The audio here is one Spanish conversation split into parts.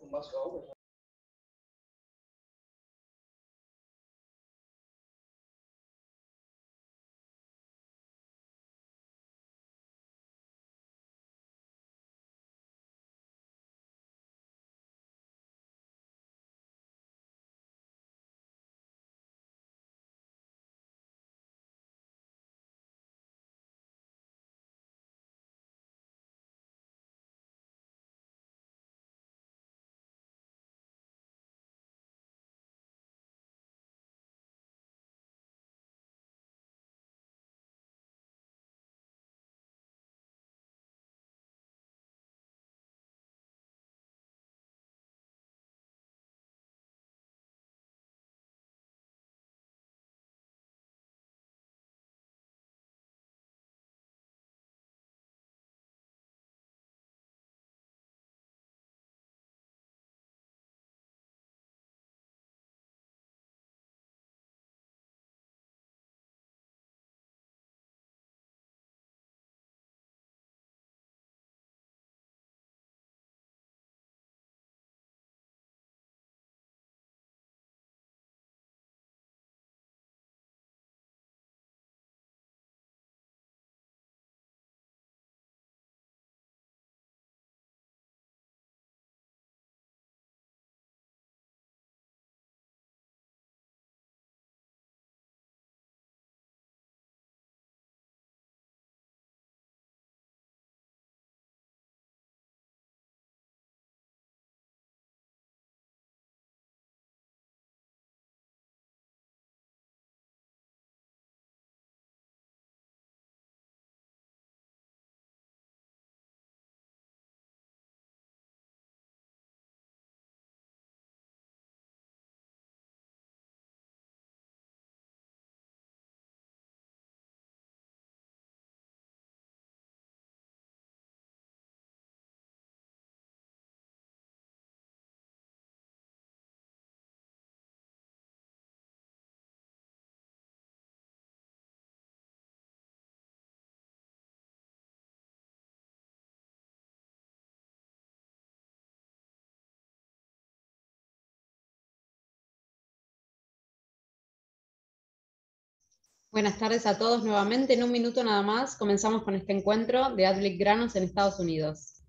Buenas tardes a todos nuevamente. En un minuto nada más comenzamos con este encuentro de Adlic Granos en Estados Unidos.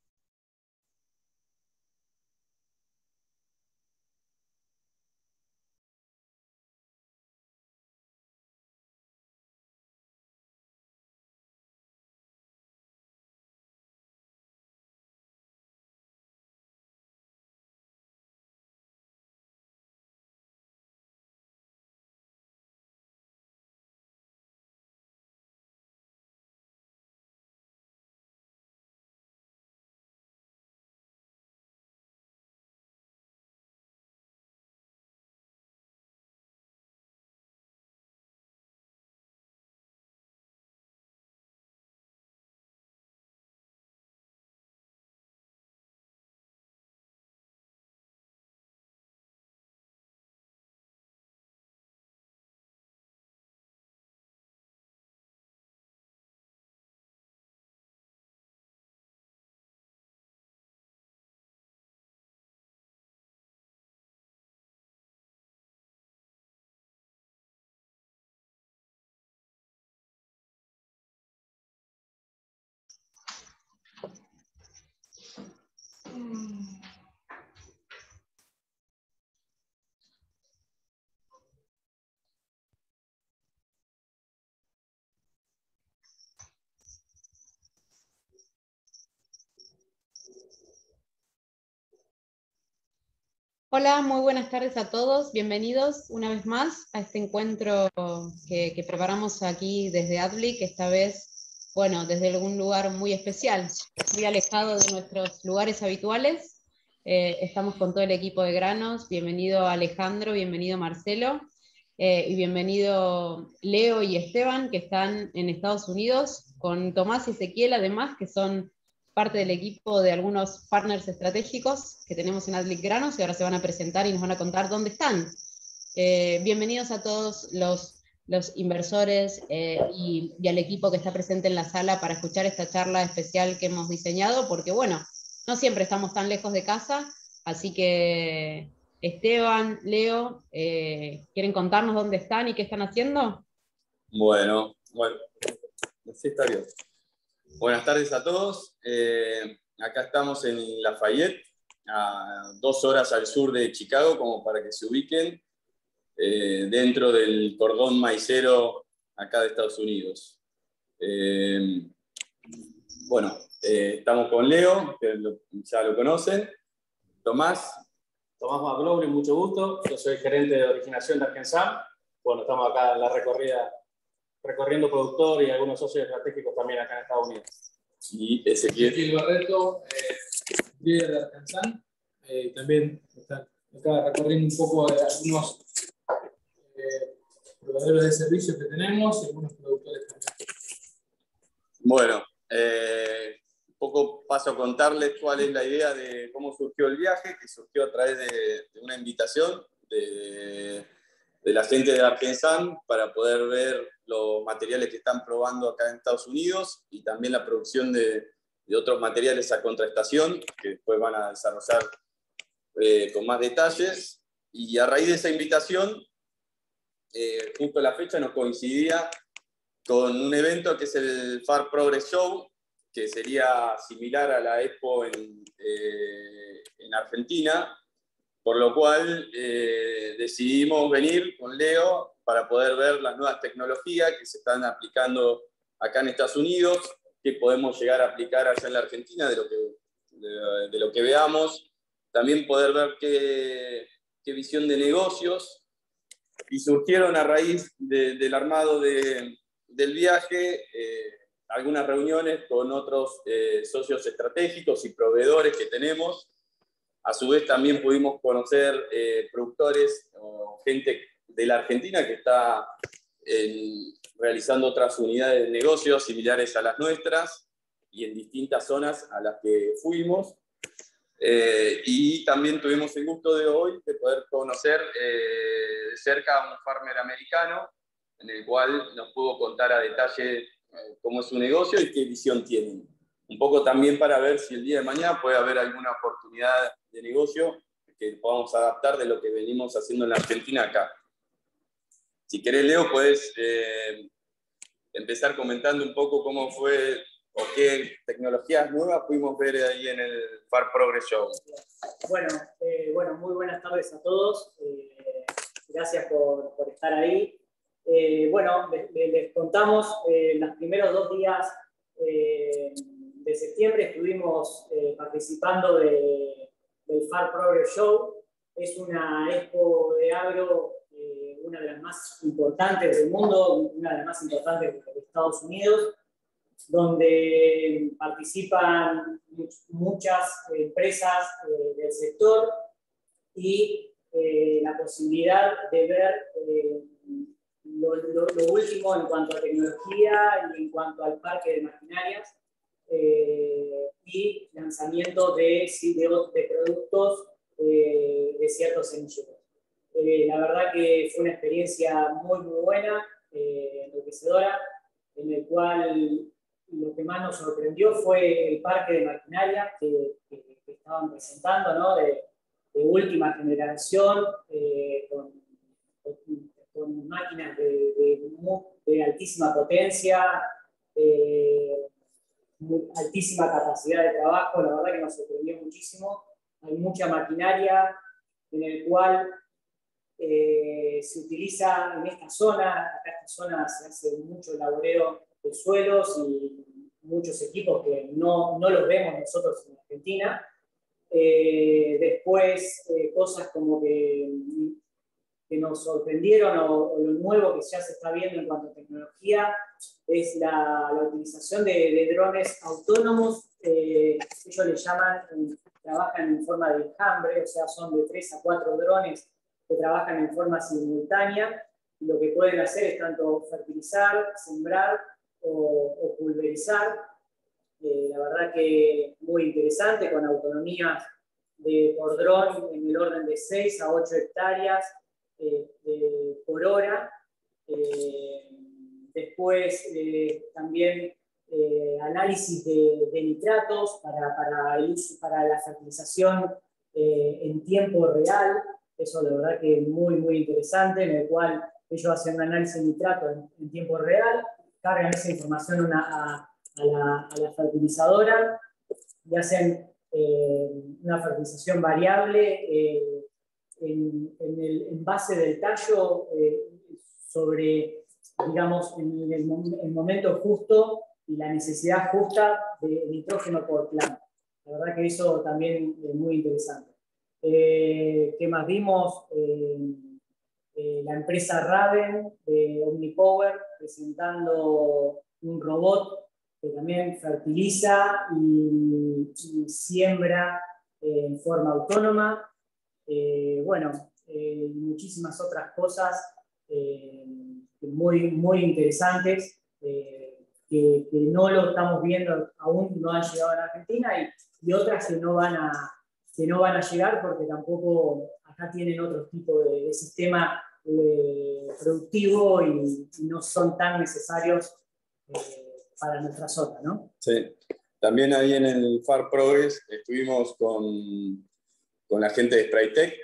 Hola, muy buenas tardes a todos. Bienvenidos una vez más a este encuentro que preparamos aquí desde Adlic, esta vez, bueno, desde algún lugar muy especial, muy alejado de nuestros lugares habituales. Estamos con todo el equipo de Granos. Bienvenido Alejandro, bienvenido Marcelo, y bienvenido Leo y Esteban, que están en Estados Unidos, con Tomás y Ezequiel, además, que son parte del equipo de algunos partners estratégicos que tenemos en Adlic Granos y ahora se van a presentar y nos van a contar dónde están. Bienvenidos a todos los inversores y al equipo que está presente en la sala para escuchar esta charla especial que hemos diseñado, porque bueno, no siempre estamos tan lejos de casa, Así que Esteban, Leo, ¿quieren contarnos dónde están y qué están haciendo? Bueno, sí está bien. Buenas tardes a todos. Acá estamos en Lafayette, a 2 horas al sur de Chicago, como para que se ubiquen, dentro del cordón maicero acá de Estados Unidos. Estamos con Leo, que ya lo conocen. Tomás McLaughlin, mucho gusto. Yo soy gerente de originación de Arkansas. Bueno, estamos acá en la recorriendo productor y algunos socios estratégicos también acá en Estados Unidos. Y Ezequiel Barreto, líder de Arkansas. También está acá recorriendo un poco de algunos proveedores de servicios que tenemos y algunos productores también. Bueno, un poco paso a contarles cuál es la idea de cómo surgió el viaje, que surgió a través de una invitación de la gente de Arkansas para poder ver los materiales que están probando acá en Estados Unidos y también la producción de otros materiales a contraestación que después van a desarrollar con más detalles. Y a raíz de esa invitación, justo la fecha nos coincidía con un evento que es el Far Progress Show, que sería similar a la Expo en Argentina, por lo cual decidimos venir con Leo para poder ver las nuevas tecnologías que se están aplicando acá en Estados Unidos, que podemos llegar a aplicar allá en la Argentina de lo que veamos, también poder ver qué visión de negocios, y surgieron a raíz del armado del viaje algunas reuniones con otros socios estratégicos y proveedores que tenemos. A su vez también pudimos conocer productores o gente de la Argentina que está realizando otras unidades de negocios similares a las nuestras y en distintas zonas a las que fuimos. Y también tuvimos el gusto de hoy de poder conocer de cerca a un farmer americano, en el cual nos pudo contar a detalle cómo es su negocio y qué visión tienen. Un poco también para ver si el día de mañana puede haber alguna oportunidad de negocio que podamos adaptar de lo que venimos haciendo en la Argentina acá. Si querés, Leo, puedes empezar comentando un poco cómo fue o qué tecnologías nuevas pudimos ver ahí en el Far Progress Show. Bueno, muy buenas tardes a todos. Gracias por estar ahí. Les contamos, los primeros 2 días de septiembre estuvimos participando del Far Progress Show. Es una expo de agro, una de las más importantes del mundo, una de las más importantes de Estados Unidos, donde participan muchas empresas del sector y la posibilidad de ver lo último en cuanto a tecnología y en cuanto al parque de maquinarias y lanzamiento de productos de ciertos semilleros. La verdad que fue una experiencia muy buena, enriquecedora, en el cual lo que más nos sorprendió fue el parque de maquinaria que estaban presentando, ¿no? de última generación, con máquinas de altísima potencia, altísima capacidad de trabajo. La verdad que nos sorprendió muchísimo. Hay mucha maquinaria en el cual se utiliza en esta zona. Acá en esta zona se hace mucho laboreo de suelos y muchos equipos que no los vemos nosotros en Argentina. Después, cosas como que nos sorprendieron o lo nuevo que ya se está viendo en cuanto a tecnología es la utilización de drones autónomos. Ellos le llaman, trabajan en forma de enjambre, o sea, son de 3 a 4 drones que trabajan en forma simultánea. Y lo que pueden hacer es tanto fertilizar, sembrar o pulverizar. La verdad que muy interesante, con autonomías por dron en el orden de 6 a 8 hectáreas por hora. Después también análisis de nitratos para el uso, para la fertilización en tiempo real. Eso la verdad que es muy, muy interesante, en el cual ellos hacen un análisis de nitrato en tiempo real, cargan esa información a la fertilizadora y hacen una fertilización variable en base del tallo sobre, digamos, en el momento justo y la necesidad justa de nitrógeno por planta. La verdad que eso también es muy interesante. ¿Qué más vimos? La empresa Raven de Omnipower presentando un robot que también fertiliza y siembra en forma autónoma. Muchísimas otras cosas muy, muy interesantes que no lo estamos viendo, aún no han llegado a la Argentina, y otras que no van a llegar porque tampoco acá tienen otro tipo de sistema productivo y no son tan necesarios para nuestra zona, ¿no? Sí. También ahí en el Far Progress estuvimos con la gente de Spraytec.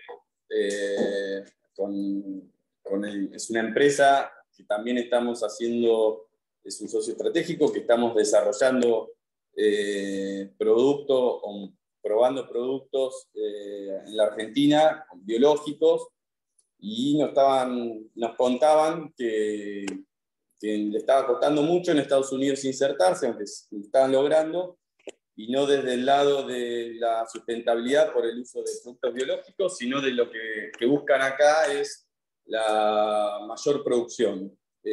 Es una empresa que también estamos haciendo, es un socio estratégico, que estamos desarrollando productos, o probando productos en la Argentina, biológicos, y nos contaban que le estaba costando mucho en Estados Unidos insertarse, aunque lo estaban logrando, y no desde el lado de la sustentabilidad por el uso de productos biológicos, sino de lo que buscan acá es la mayor producción.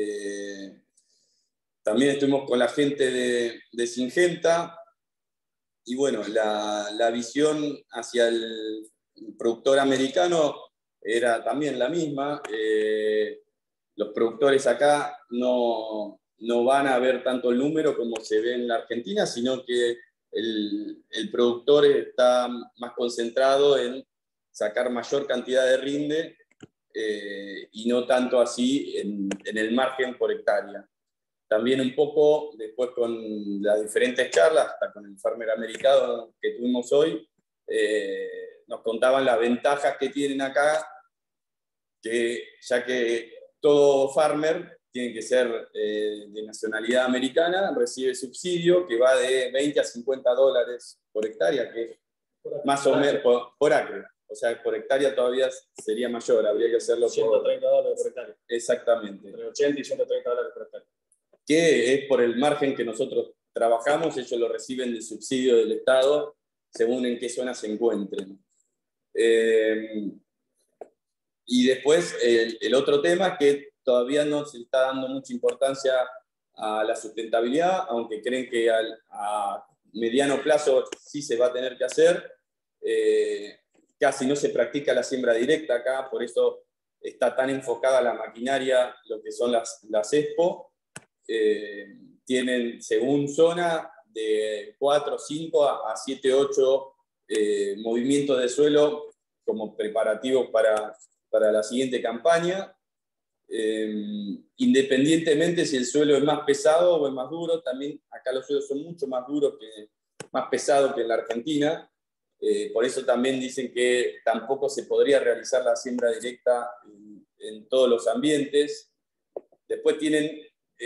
También estuvimos con la gente de Syngenta, y bueno, la visión hacia el productor americano era también la misma. Los productores acá no van a ver tanto el número como se ve en la Argentina, sino que el productor está más concentrado en sacar mayor cantidad de rinde y no tanto así en el margen por hectárea. También un poco después con las diferentes charlas, hasta con el farmer americano que tuvimos hoy, nos contaban las ventajas que tienen acá, que ya que todo farmer tiene que ser de nacionalidad americana, recibe subsidio que va de 20 a 50 dólares por hectárea, que es más o menos por acre. O sea, por hectárea todavía sería mayor, habría que hacerlo 130 dólares por hectárea. Exactamente. Entre 80 y 130 dólares por hectárea. Que es por el margen que nosotros trabajamos, ellos lo reciben del subsidio del Estado según en qué zona se encuentren. Y después el otro tema que todavía no se está dando mucha importancia a la sustentabilidad, aunque creen que a mediano plazo sí se va a tener que hacer. Casi no se practica la siembra directa acá, por eso está tan enfocada la maquinaria, lo que son las ESPO. Tienen según zona de 4, 5 a 7, 8 movimientos de suelo como preparativos para la siguiente campaña. Independientemente si el suelo es más pesado o es más duro, también acá los suelos son mucho más duros, más pesados que en la Argentina. Por eso también dicen que tampoco se podría realizar la siembra directa en todos los ambientes. Después tienen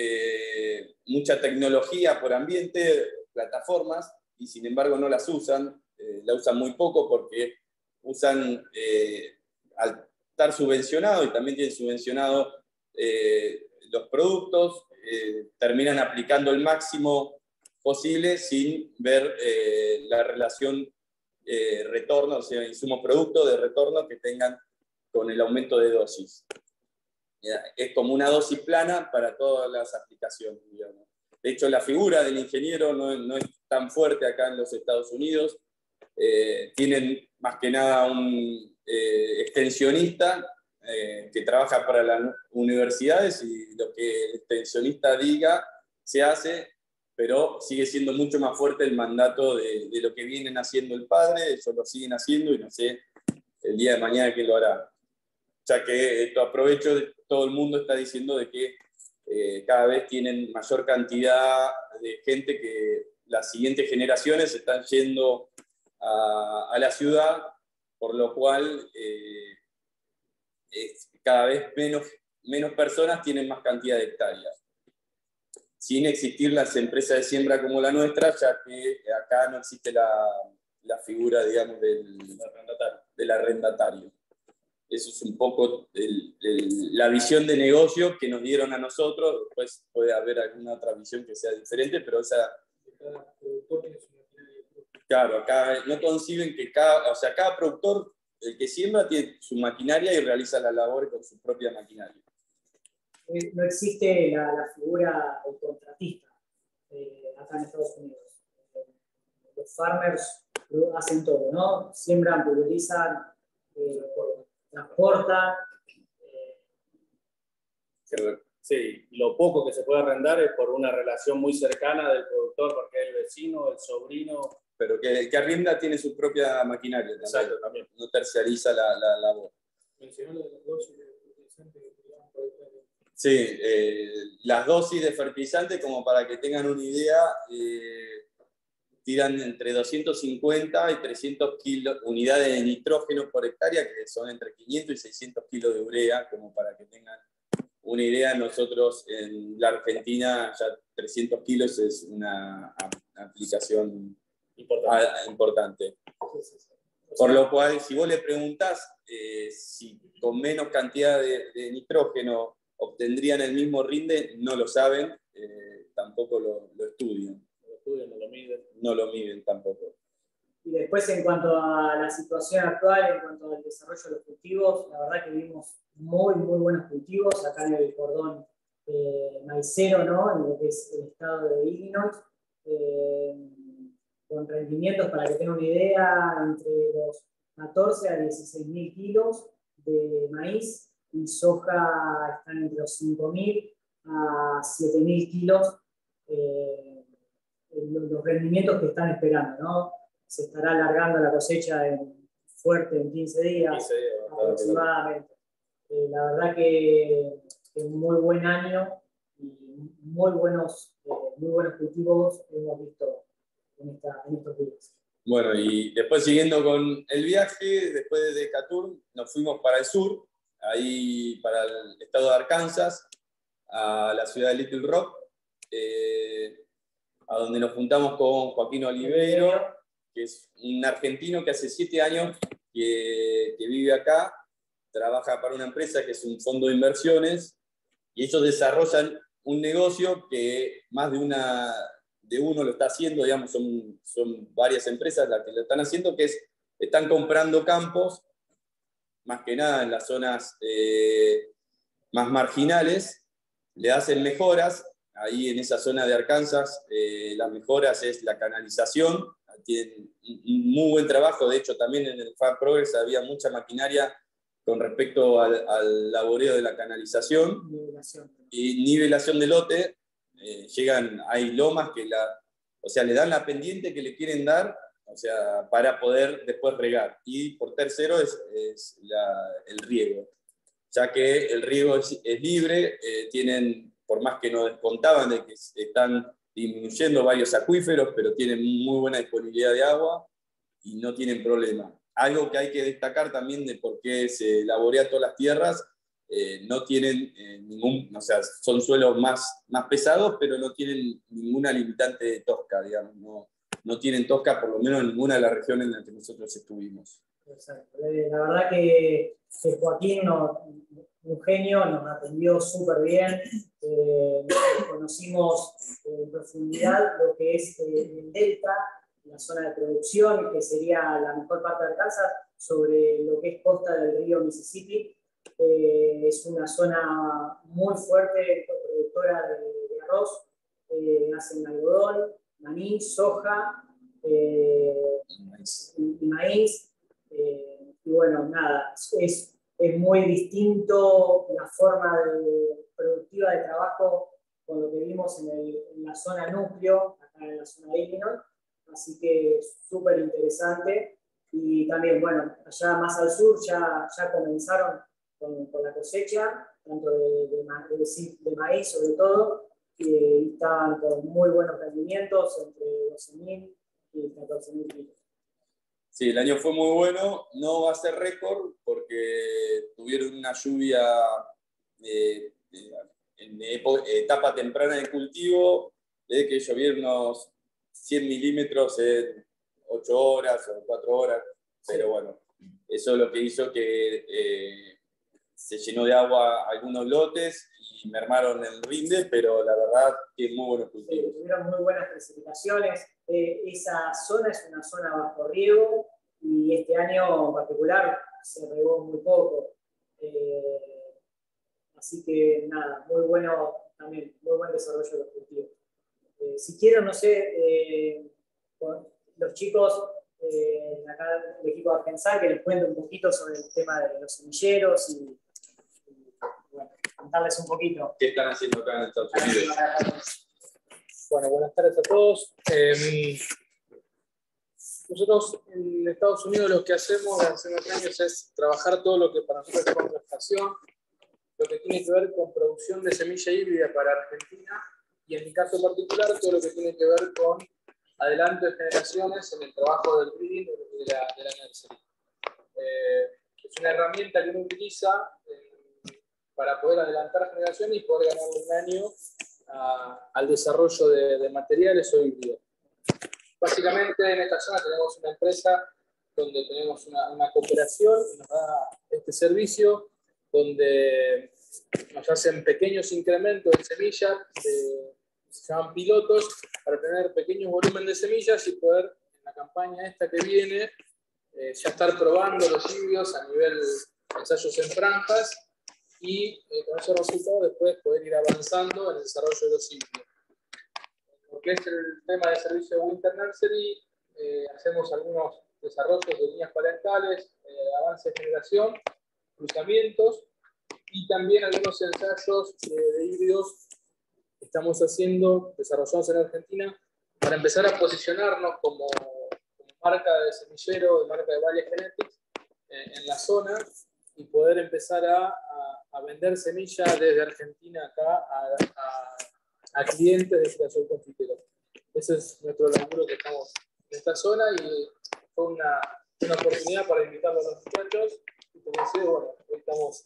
mucha tecnología por ambiente, plataformas, y sin embargo no las usan, la usan muy poco porque usan, al estar subvencionado y también tienen subvencionado los productos, terminan aplicando el máximo posible sin ver la relación retorno, o sea, insumo-producto de retorno que tengan con el aumento de dosis. Es como una dosis plana para todas las aplicaciones, digamos. De hecho, la figura del ingeniero no es tan fuerte acá en los Estados Unidos. Tienen más que nada un extensionista que trabaja para las universidades y lo que el extensionista diga se hace, pero sigue siendo mucho más fuerte el mandato de lo que vienen haciendo el padre. Ellos lo siguen haciendo y no sé el día de mañana quién lo hará. Ya que esto aprovecho, todo el mundo está diciendo de que cada vez tienen mayor cantidad de gente, que las siguientes generaciones están yendo a la ciudad por lo cual cada vez menos personas tienen más cantidad de hectáreas, sin existir las empresas de siembra como la nuestra, ya que acá no existe la figura, digamos, del arrendatario. Eso es un poco la visión de negocio que nos dieron a nosotros. Después puede haber alguna otra visión que sea diferente, pero esa... Claro, acá no conciben que cada productor, el que siembra, tiene su maquinaria y realiza la labor con su propia maquinaria. No existe la figura del contratista acá en Estados Unidos. Los farmers hacen todo, ¿no? Siembran, pulverizan, transportan. Sí, lo poco que se puede arrendar es por una relación muy cercana del productor, porque es el vecino, el sobrino. Pero el que arrienda tiene su propia maquinaria. Exacto, también. No terciariza la labor. Mencionó lo de las dosis de fertilizante que tiraban por detrás. Sí, las dosis de fertilizante, como para que tengan una idea, tiran entre 250 y 300 unidades de nitrógeno por hectárea, que son entre 500 y 600 kilos de urea, como para que tengan una idea. Nosotros en la Argentina ya 300 kilos es una aplicación importante. Por lo cual, si vos le preguntás si con menos cantidad de nitrógeno obtendrían el mismo rinde, no lo saben, tampoco lo estudian. No lo miden tampoco. Y después, en cuanto a la situación actual, en cuanto al desarrollo de los cultivos, la verdad que vimos muy buenos cultivos acá en el cordón maicero, ¿no? En lo que es el estado de Illinois, con rendimientos, para que tengan una idea, entre los 14 a 16.000 kilos de maíz, y soja están entre los 5.000 a 7.000 kilos, los rendimientos que están esperando, ¿no? Se estará alargando la cosecha fuerte en 15 días aproximadamente. La verdad que es un muy buen año y muy buenos cultivos hemos visto en estos días. Bueno, y después siguiendo con el viaje, después de Decatur, nos fuimos para el sur, ahí para el estado de Arkansas, a la ciudad de Little Rock, a donde nos juntamos con Joaquín Oliveiro, que es un argentino que hace 7 años que vive acá, trabaja para una empresa que es un fondo de inversiones, y ellos desarrollan un negocio que más de uno lo está haciendo, digamos, son varias empresas las que lo están haciendo, que están comprando campos, más que nada en las zonas más marginales, le hacen mejoras. Ahí en esa zona de Arkansas, las mejoras es la canalización, tienen un muy buen trabajo. De hecho, también en el Farm Progress había mucha maquinaria con respecto al laboreo de la canalización y nivelación de lote. Hay lomas que le dan la pendiente que le quieren dar, para poder después regar. Y por tercero es el riego, ya que el riego es libre. Por más que nos contaban de que están disminuyendo varios acuíferos, pero tienen muy buena disponibilidad de agua y no tienen problema. Algo que hay que destacar también de por qué se laborea todas las tierras, no tienen son suelos más pesados, pero no tienen ninguna limitante de tosca, digamos, no tienen tosca, por lo menos en ninguna de las regiones en las que nosotros estuvimos. Exacto. La verdad que Joaquín, un genio, nos atendió súper bien. Conocimos en profundidad lo que es el delta, la zona de producción, que sería la mejor parte de Arkansas, sobre lo que es costa del río Mississippi. Es una zona muy fuerte, productora de arroz, hacen algodón, maní, soja y maíz. Y bueno, nada, es muy distinto la forma productiva de trabajo con lo que vimos en la zona núcleo, acá en la zona de Illinois, así que súper interesante. Y también, bueno, allá más al sur ya comenzaron con la cosecha, tanto de maíz sobre todo, y estaban con muy buenos rendimientos, entre 12.000 y 14.000 kilos. Sí, el año fue muy bueno, no va a ser récord porque tuvieron una lluvia en etapa temprana de cultivo, de que llovieron unos 100 milímetros en 8 horas o 4 horas, pero bueno, eso es lo que hizo que se llenó de agua algunos lotes y mermaron el rinde, pero la verdad que es muy buenos cultivos. Sí, tuvieron muy buenas precipitaciones. Esa zona es una zona bajo riego y este año en particular se regó muy poco. Así que nada, muy bueno también, muy buen desarrollo de los cultivos. Si quieren, no sé, los chicos, acá el equipo de Argensar, que les cuente un poquito sobre el tema de los semilleros y bueno, contarles un poquito. ¿Qué están haciendo acá en Estados Unidos? Bueno, buenas tardes a todos. Nosotros en Estados Unidos lo que hacemos desde hace unos años es trabajar todo lo que para nosotros es contrastación, lo que tiene que ver con producción de semilla híbrida para Argentina y en mi caso particular todo lo que tiene que ver con adelanto de generaciones en el trabajo del breeding de la nursery. Es una herramienta que uno utiliza para poder adelantar generaciones y poder ganarle un año al desarrollo de materiales o híbridos. Básicamente en esta zona tenemos una empresa donde tenemos una cooperación que nos da este servicio, donde nos hacen pequeños incrementos de semillas, se llaman pilotos, para tener pequeños volúmenes de semillas y poder, en la campaña esta que viene, ya estar probando los híbridos a nivel de ensayos en franjas y con esos resultados después poder ir avanzando en el desarrollo de los híbridos. Lo que es el tema de servicio de Winter Nursery, hacemos algunos desarrollos de líneas parentales, avance de generación, cruzamientos y también algunos ensayos de híbridos que estamos haciendo, desarrollados en Argentina, para empezar a posicionarnos como marca de semillero, de marca de Valley Genetics en la zona y poder empezar a vender semillas desde Argentina acá a clientes de creación confitera. Ese es nuestro laburo que estamos en esta zona y fue una oportunidad para invitarlos a los muchachos y como decía, bueno, hoy estamos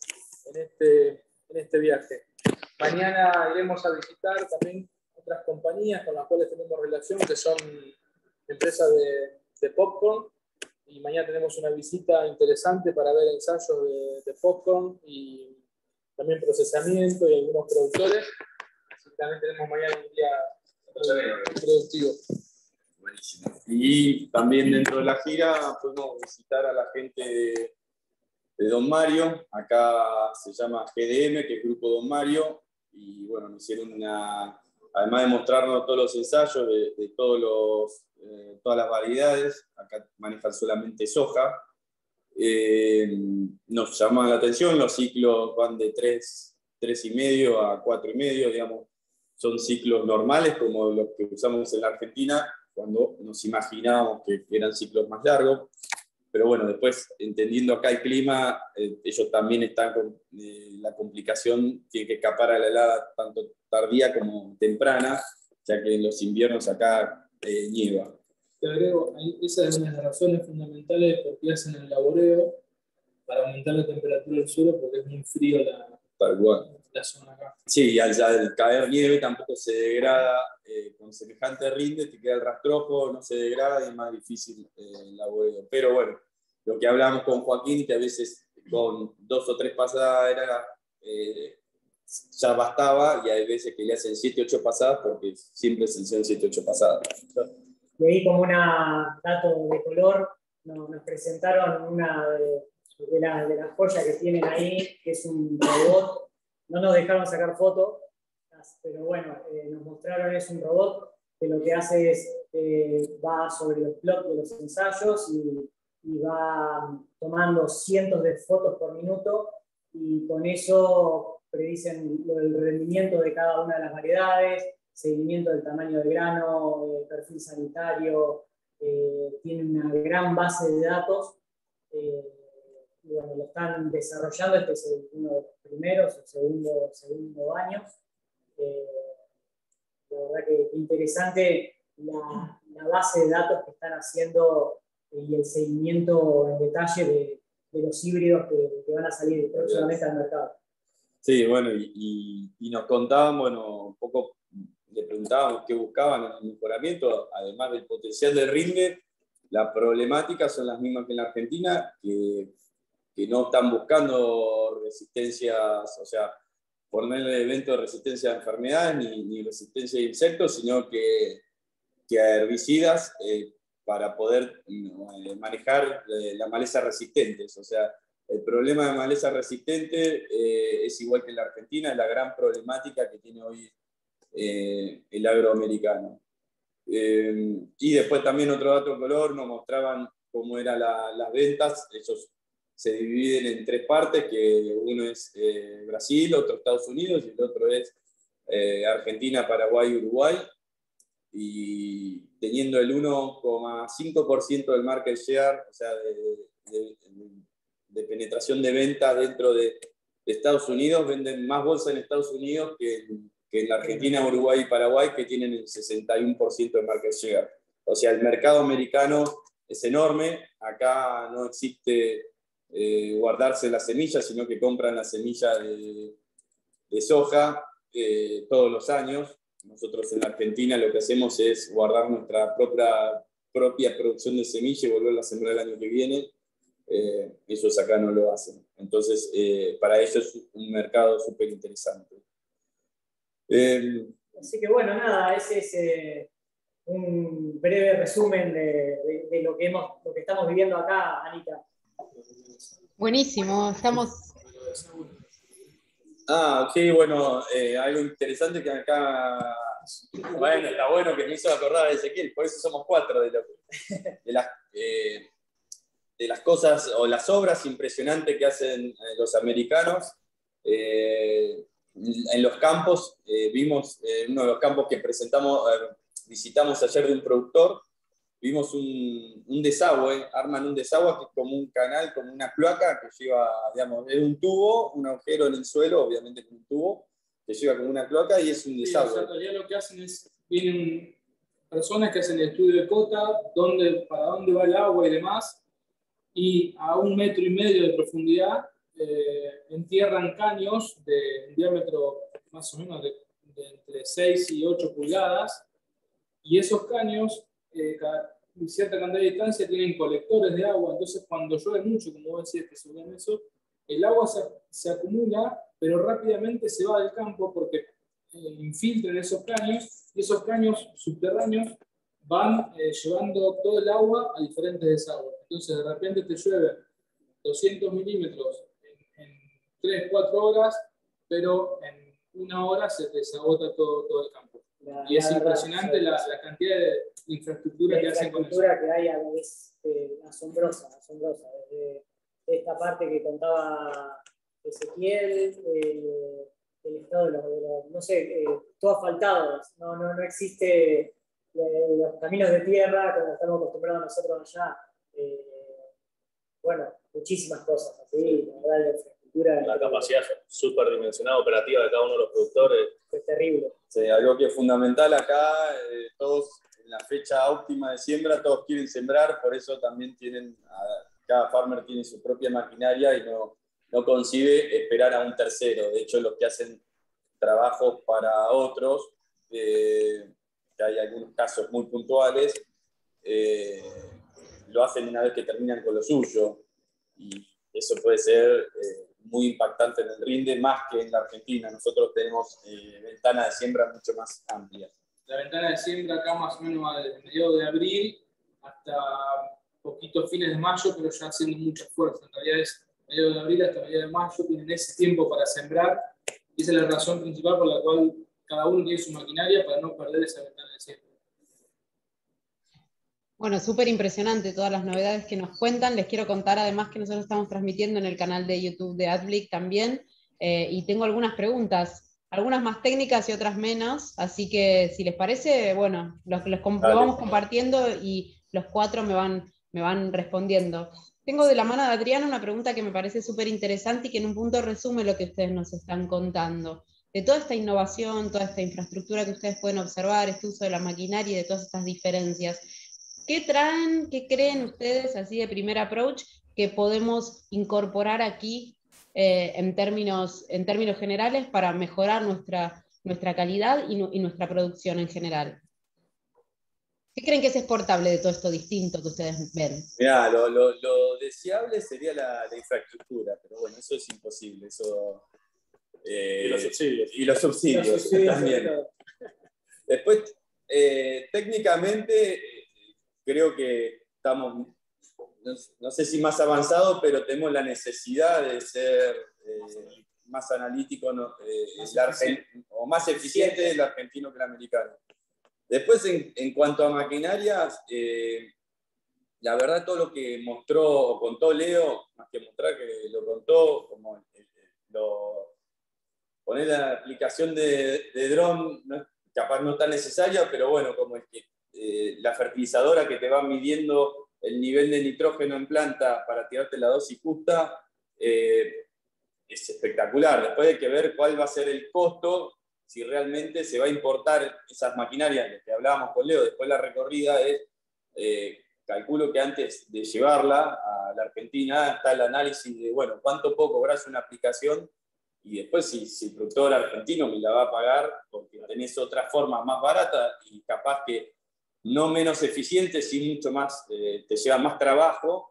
en este viaje. Mañana iremos a visitar también otras compañías con las cuales tenemos relación, que son empresas de popcorn, y mañana tenemos una visita interesante para ver ensayos de popcorn y también procesamiento y algunos productores. Así que también tenemos mañana un día productivo. Buenísimo. Y también dentro de la gira pudimos visitar a la gente de Don Mario. Acá se llama GDM, que es Grupo Don Mario, y bueno, nos hicieron además de mostrarnos todos los ensayos de todas las variedades, acá manejan solamente soja. Nos llama la atención, los ciclos van de 3,5 a 4,5, digamos, son ciclos normales como los que usamos en la Argentina, cuando nos imaginábamos que eran ciclos más largos. Pero bueno, después, entendiendo acá el clima, ellos también están con la complicación, tienen que escapar a la helada tanto tardía como temprana, ya que en los inviernos acá nieva. Te agrego, esa es una de las razones fundamentales por qué hacen el laboreo, para aumentar la temperatura del suelo, porque es muy frío la zona acá. Sí, y al caer nieve tampoco se degrada, con semejante rinde te queda el rastrojo, no se degrada y es más difícil el laboreo. Pero bueno, lo que hablamos con Joaquín, que a veces con 2 o 3 pasadas ya bastaba, y hay veces que le hacen 7 o 8 pasadas porque siempre se hicieron 7 o 8 pasadas. Y ahí como un dato de color, nos presentaron una de las joyas que tienen ahí, que es un robot. No nos dejaron sacar fotos, pero bueno, nos mostraron, es un robot que lo que hace es, va sobre los plots de los ensayos y va tomando cientos de fotos por minuto, y con eso predicen el rendimiento de cada una de las variedades, seguimiento del tamaño del grano, perfil sanitario, tiene una gran base de datos. Y bueno, lo están desarrollando, este es uno de los primeros, el segundo año. La verdad que interesante la base de datos que están haciendo y el seguimiento en detalle de los híbridos que van a salir próximamente al mercado. Sí, bueno, y nos contaban, bueno, un poco, le preguntábamos qué buscaban en el mejoramiento, además del potencial de rinde, las problemáticas son las mismas que en la Argentina, que no están buscando resistencias, o sea, ponerle eventos de resistencia a enfermedades ni resistencia a insectos, sino que a herbicidas para poder manejar la maleza resistentes. O sea, el problema de maleza resistente es igual que en la Argentina, es la gran problemática que tiene hoy el agroamericano. Y después también otro dato color, nos mostraban cómo eran las ventas. Ellos se dividen en 3 partes, que uno es Brasil, otro Estados Unidos y el otro es Argentina, Paraguay y Uruguay. Y teniendo el 1,5% del market share, o sea, de penetración de ventas dentro de Estados Unidos, venden más bolsas en Estados Unidos que en la Argentina, Uruguay y Paraguay, que tienen el 61% de market share. O sea, el mercado americano es enorme. Acá no existe guardarse la semilla, sino que compran la semilla de soja todos los años. Nosotros en la Argentina lo que hacemos es guardar nuestra propia producción de semilla y volverla a sembrar el año que viene. Ellos acá no lo hacen. Entonces, para ellos es un mercado súper interesante. Así que bueno, nada, ese es un breve resumen de lo que estamos viviendo acá, Anita. Buenísimo, estamos... Sí, bueno, algo interesante que acá, bueno, está bueno que me hizo acordar a Ezequiel, por eso somos 4 de las cosas o las obras impresionantes que hacen los americanos. En los campos, vimos uno de los campos que visitamos ayer de un productor, vimos un desagüe, arman un desagüe que es como un canal, como una cloaca que lleva, digamos, es un tubo, un agujero en el suelo, obviamente con un tubo, que lleva como una cloaca y es un desagüe. O sea, todavía lo que hacen es, vienen personas que hacen el estudio de cota, para dónde va el agua y demás, y a 1,5 metros de profundidad entierran caños de un diámetro más o menos de entre 6 y 8 pulgadas, y esos caños, cada cierta cantidad de distancia, tienen colectores de agua. Entonces cuando llueve mucho, como vos decías que subían eso, el agua se acumula, pero rápidamente se va del campo porque infiltran esos caños, y esos caños subterráneos van llevando todo el agua a diferentes desagües. Entonces de repente te llueve 200 milímetros en 3-4 horas, pero en 1 hora se te desagota todo el campo. Y es impresionante la cantidad de infraestructura que hacen con eso. La infraestructura que hay es asombrosa. Desde esta parte que contaba Ezequiel, el estado de los no sé, todo asfaltado. No existe los caminos de tierra como estamos acostumbrados nosotros allá. Bueno, muchísimas cosas así, la verdad, la infraestructura. La capacidad superdimensionada operativa de cada uno de los productores. Es terrible. Sí, algo que es fundamental acá, todos en la fecha óptima de siembra, todos quieren sembrar, por eso también cada farmer tiene su propia maquinaria y no concibe esperar a un tercero. De hecho, los que hacen trabajos para otros, que hay algunos casos muy puntuales, lo hacen una vez que terminan con lo suyo, y eso puede ser muy impactante en el rinde, más que en la Argentina. Nosotros tenemos ventanas de siembra mucho más amplias. La ventana de siembra acá más o menos va desde mediados de abril hasta poquitos fines de mayo, pero ya haciendo mucha fuerza. En realidad es mediados de abril hasta mediados de mayo, tienen ese tiempo para sembrar, y esa es la razón principal por la cual cada uno tiene su maquinaria para no perder esa ventana de siembra. Bueno, súper impresionante todas las novedades que nos cuentan. Les quiero contar además que nosotros estamos transmitiendo en el canal de YouTube de AdBlick también, y tengo algunas preguntas, algunas más técnicas y otras menos, así que si les parece, bueno, lo vamos compartiendo y los 4 me van respondiendo. Tengo de la mano de Adriana una pregunta que me parece súper interesante y que en un punto resume lo que ustedes nos están contando. De toda esta innovación, toda esta infraestructura que ustedes pueden observar, este uso de la maquinaria y de todas estas diferencias, ¿Qué traen, qué creen ustedes, así de primer approach, que podemos incorporar aquí en términos generales para mejorar nuestra calidad y nuestra producción en general? ¿Qué creen que es exportable de todo esto distinto que ustedes ven? Mirá, lo deseable sería la infraestructura, pero bueno, eso es imposible. Eso, Y los subsidios. Y los subsidios también. Después, técnicamente, creo que estamos, no sé si más avanzados, pero tenemos la necesidad de ser más analítico, o más eficiente el argentino que el americano. Después, en cuanto a maquinarias, la verdad todo lo que mostró o contó Leo, más que mostrar que lo contó, como poner la aplicación de dron, capaz no tan necesaria, pero bueno, como es que la fertilizadora que te va midiendo el nivel de nitrógeno en planta para tirarte la dosis justa, es espectacular. Después hay que ver cuál va a ser el costo, si realmente se va a importar esas maquinarias de que hablábamos con Leo. Después la recorrida es, calculo que antes de llevarla a la Argentina está el análisis de, bueno, cuánto puedo cobrar una aplicación, y después si el productor argentino me la va a pagar porque tenés otra forma más barata y capaz que no menos eficiente, sí mucho más, te lleva más trabajo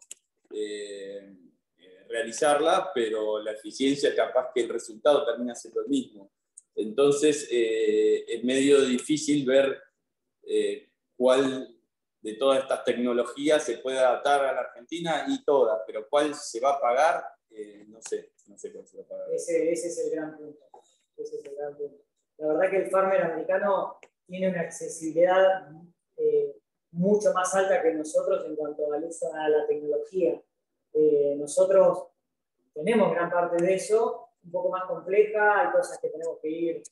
realizarla, pero la eficiencia capaz que el resultado termina siendo el mismo. Entonces es medio difícil ver cuál de todas estas tecnologías se puede adaptar a la Argentina, y todas, pero cuál se va a pagar, no sé cuál se va a pagar. Ese es el gran punto. Ese es el gran punto. La verdad que el farmer americano tiene una accesibilidad mucho más alta que nosotros en cuanto al uso a la tecnología. Nosotros tenemos gran parte de eso, un poco más compleja, hay cosas que tenemos que ir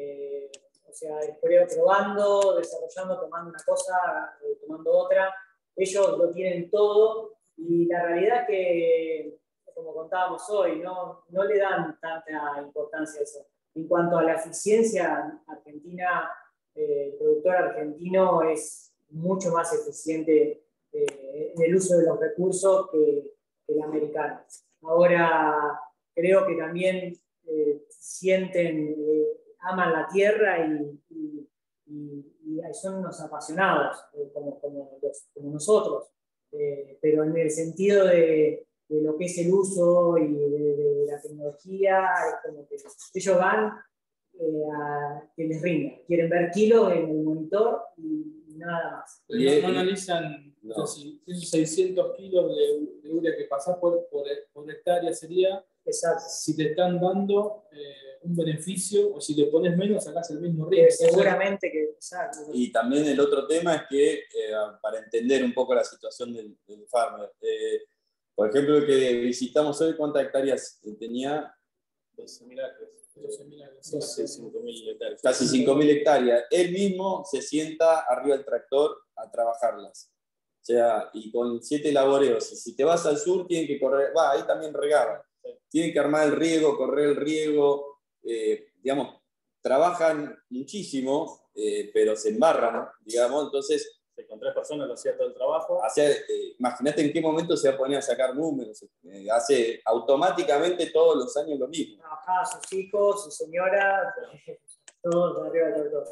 probando, desarrollando, tomando una cosa, tomando otra. Ellos lo tienen todo, y la realidad es que, como contábamos hoy, no le dan tanta importancia a eso. En cuanto a la eficiencia argentina, el productor argentino es mucho más eficiente en el uso de los recursos que el americano. Ahora, creo que también aman la tierra y son unos apasionados, como nosotros, pero en el sentido de lo que es el uso y de la tecnología, es como que ellos van a que les rinda, quieren ver kilos en el monitor y nada más. No analizan esos 600 kilos de urea que pasás por hectárea sería. Exacto. Si te están dando un beneficio, o si le pones menos, sacás el mismo riesgo. Seguramente que. Exacto. Y también el otro tema es que, para entender un poco la situación del farmer, por ejemplo, el que visitamos hoy, ¿cuántas hectáreas tenía? 12.000 acres. Casi 5.000 hectáreas. Casi 5.000 hectáreas. Él mismo se sienta arriba del tractor a trabajarlas. O sea, y con 7 laboreos. Y si te vas al sur, tienen que correr, ahí también regaban. Tienen que armar el riego, correr el riego, digamos, trabajan muchísimo, pero se embarran, digamos, entonces. Con 3 personas lo hacía todo el trabajo. Imagínate en qué momento se va a poner a sacar números. Hace automáticamente todos los años lo mismo. Trabajaba a sus hijos, su señora, todos arriba del todo.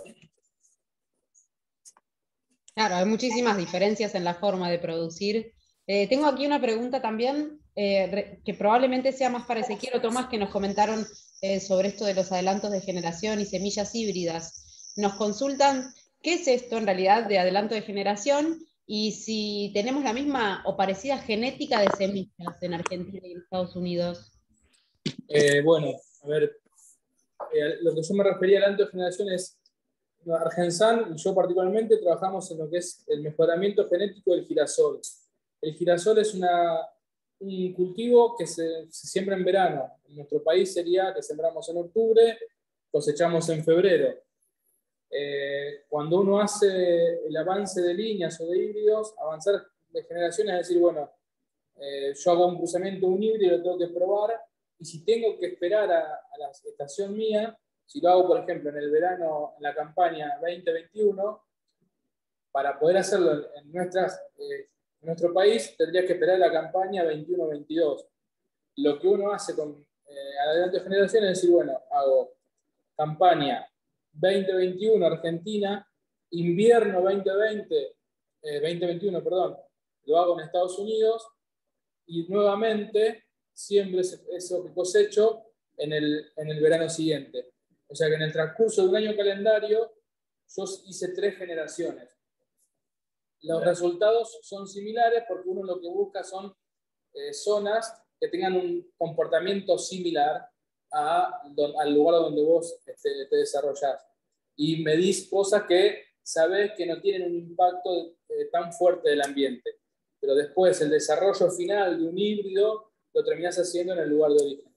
Claro, hay muchísimas diferencias en la forma de producir. Tengo aquí una pregunta también, que probablemente sea más para Ezequiel o Tomás, que nos comentaron sobre esto de los adelantos de generación y semillas híbridas. Nos consultan qué es esto en realidad de adelanto de generación, y si tenemos la misma o parecida genética de semillas en Argentina y en Estados Unidos. Bueno, a ver, lo que yo me refería al adelanto de generación es, Argensan y yo particularmente trabajamos en lo que es el mejoramiento genético del girasol. El girasol es un cultivo que se siembra en verano. En nuestro país sería que sembramos en octubre, cosechamos en febrero. Cuando uno hace el avance de líneas o de híbridos, avanzar de generaciones, es decir, bueno, yo hago un cruzamiento, un híbrido, lo tengo que probar, y si tengo que esperar a la estación mía, si lo hago, por ejemplo, en el verano, en la campaña 2021, para poder hacerlo en nuestro país, tendrías que esperar la campaña 21-22. Lo que uno hace con Adelante Generaciones es decir, bueno, hago campaña 2021 Argentina, invierno 2021, perdón, lo hago en Estados Unidos y nuevamente siempre eso que cosecho en el verano siguiente. O sea que en el transcurso de un año calendario yo hice 3 generaciones. Los resultados son similares porque uno lo que busca son zonas que tengan un comportamiento similar al lugar donde vos te desarrollás. Y medís cosas que sabés que no tienen un impacto tan fuerte del ambiente. Pero después el desarrollo final de un híbrido lo terminás haciendo en el lugar de origen.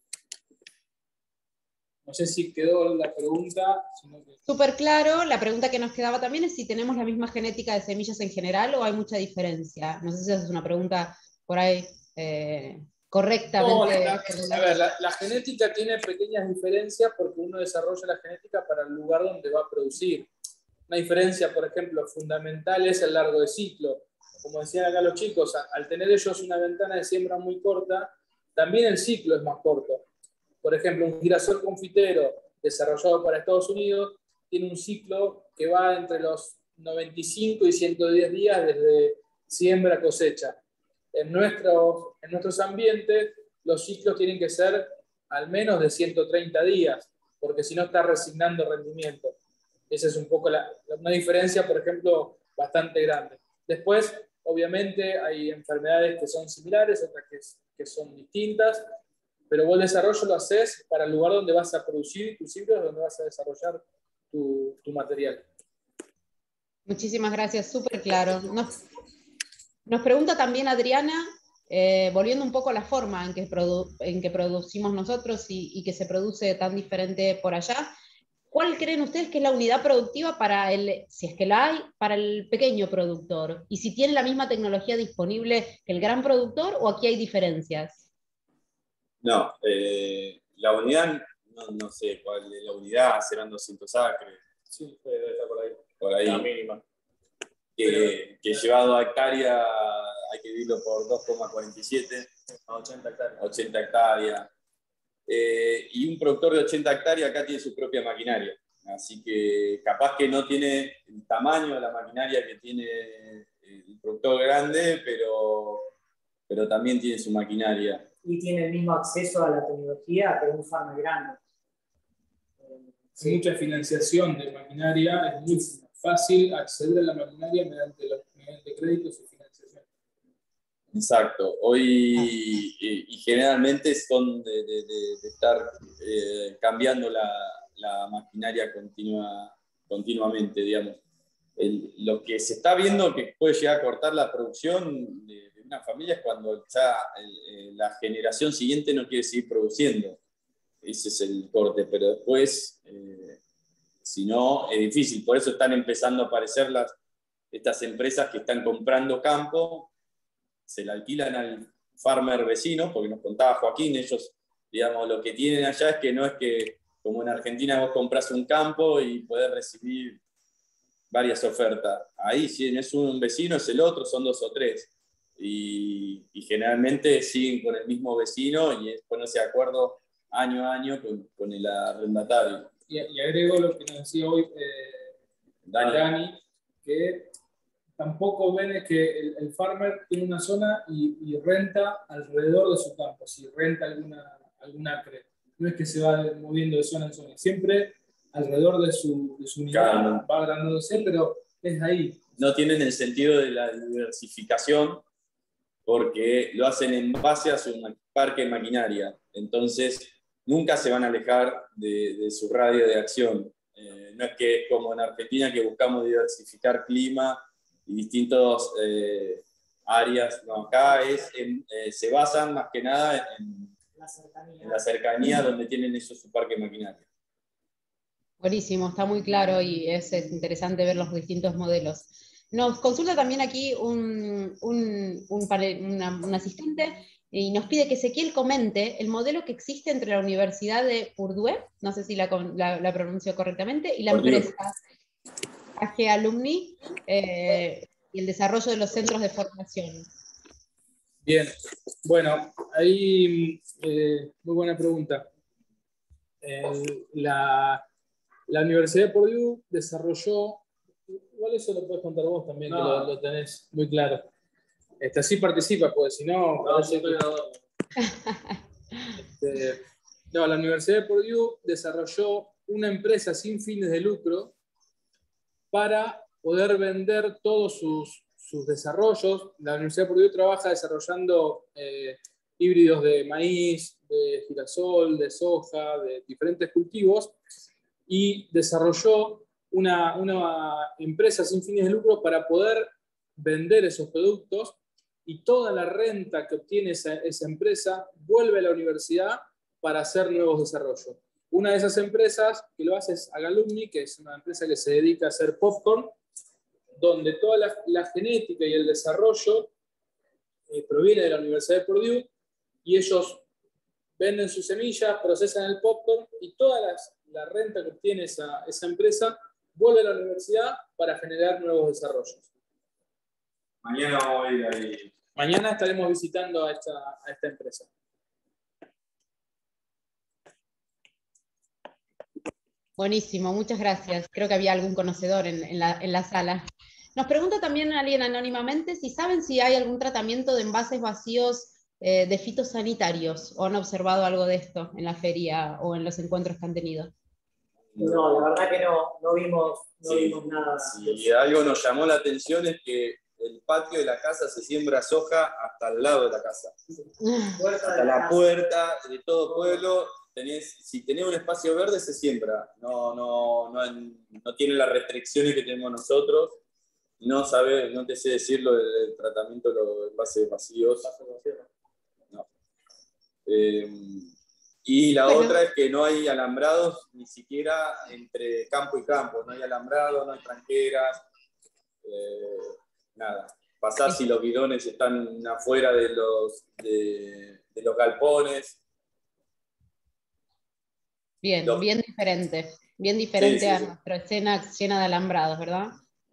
No sé si quedó la pregunta. Súper claro. La pregunta que nos quedaba también es si tenemos la misma genética de semillas en general o hay mucha diferencia. No sé si esa es una pregunta por ahí correctamente. No, a ver, la genética tiene pequeñas diferencias porque uno desarrolla la genética para el lugar donde va a producir. Una diferencia, por ejemplo, fundamental es el largo de ciclo. Como decían acá los chicos, al tener ellos una ventana de siembra muy corta, también el ciclo es más corto. Por ejemplo, un girasol confitero desarrollado para Estados Unidos tiene un ciclo que va entre los 95 y 110 días desde siembra a cosecha. En nuestros ambientes, los ciclos tienen que ser al menos de 130 días, porque si no está resignando rendimiento. Esa es un poco una diferencia, por ejemplo, bastante grande. Después, obviamente, hay enfermedades que son similares, otras que son distintas, pero vos el desarrollo lo haces para el lugar donde vas a producir tus ciclos, donde vas a desarrollar tu material. Muchísimas gracias, súper claro. Nos pregunta también Adriana, volviendo un poco a la forma en que producimos nosotros y que se produce tan diferente por allá, ¿cuál creen ustedes que es la unidad productiva para si es que la hay, para el pequeño productor? Y si tiene la misma tecnología disponible que el gran productor o aquí hay diferencias. No, la unidad, no sé cuál es la unidad, serán 200 acres. Sí, debe estar por ahí. Por ahí. La mínima. Que llevado a hectárea hay que dividirlo por 2,47. 80 hectáreas. 80 hectáreas. Y un productor de 80 hectáreas acá tiene su propia maquinaria. Así que capaz que no tiene el tamaño de la maquinaria que tiene el productor grande, pero también tiene su maquinaria. Y tiene el mismo acceso a la tecnología que un farmer grande. Hay mucha financiación de maquinaria, es muy fácil acceder a la maquinaria mediante créditos y financiación. Exacto. Hoy y generalmente son de estar cambiando la maquinaria continuamente, digamos. Lo que se está viendo que puede llegar a cortar la producción de una familia es cuando ya la generación siguiente no quiere seguir produciendo. Ese es el corte, pero después, si no, es difícil. Por eso están empezando a aparecer estas empresas que están comprando campo, se la alquilan al farmer vecino, porque nos contaba Joaquín, ellos, digamos, lo que tienen allá es que no es que, como en Argentina, vos compras un campo y podés recibir varias ofertas. Ahí, si no es un vecino, es el otro, son 2 o 3. Y generalmente siguen con el mismo vecino y es ponerse de acuerdo año a año con el arrendatario. Y agrego lo que nos decía hoy Dani, que tampoco ven que el farmer tiene una zona y renta alrededor de su campo, si renta algún acre. No es que se va moviendo de zona en zona, siempre alrededor de su unidad claro. Va agrandándose, pero es ahí. No tienen el sentido de la diversificación porque lo hacen en base a su parque de maquinaria. Entonces, nunca se van a alejar de su radio de acción. No es que es como en Argentina que buscamos diversificar clima y distintas áreas. No, acá se basan más que nada en la cercanía donde tienen ellos su parque de maquinaria. Buenísimo, está muy claro y es interesante ver los distintos modelos. Nos consulta también aquí un asistente y nos pide que Ezequiel comente el modelo que existe entre la Universidad de Purdue, no sé si la pronuncio correctamente, y la empresa. AG Alumni y el desarrollo de los centros de formación. Bien, bueno, ahí muy buena pregunta. La Universidad de Purdue desarrolló, igual eso lo puedes contar vos también, que lo tenés muy claro. Así participa, porque si no... No, la Universidad de Purdue desarrolló una empresa sin fines de lucro para poder vender todos sus desarrollos. La Universidad de Purdue trabaja desarrollando híbridos de maíz, de girasol, de soja, de diferentes cultivos, y desarrolló una empresa sin fines de lucro para poder vender esos productos, y toda la renta que obtiene esa empresa vuelve a la universidad para hacer nuevos desarrollos. Una de esas empresas que lo hace es Agalumni, que es una empresa que se dedica a hacer popcorn, donde toda la genética y el desarrollo proviene de la Universidad de Purdue, y ellos venden sus semillas, procesan el popcorn, y toda la renta que obtiene esa empresa vuelve a la universidad para generar nuevos desarrollos. Mañana vamos a ir ahí. Mañana estaremos visitando a esta empresa. Buenísimo, muchas gracias. Creo que había algún conocedor en la sala. Nos pregunta también alguien anónimamente si saben si hay algún tratamiento de envases vacíos de fitosanitarios, o han observado algo de esto en la feria o en los encuentros que han tenido. No, la verdad que no vimos nada. Si algo nos llamó la atención es que el patio de la casa se siembra soja hasta el lado de la casa. Hasta la puerta de todo pueblo. Si tenés un espacio verde, se siembra. No tiene las restricciones que tenemos nosotros. No te sé decir lo del tratamiento de los envases vacíos. No. Y la otra es que no hay alambrados ni siquiera entre campo y campo. No hay alambrados, no hay tranqueras, nada. Pasar si los bidones están afuera de los galpones. Bien, bien diferente Sí. a nuestra escena llena de alambrados, ¿verdad?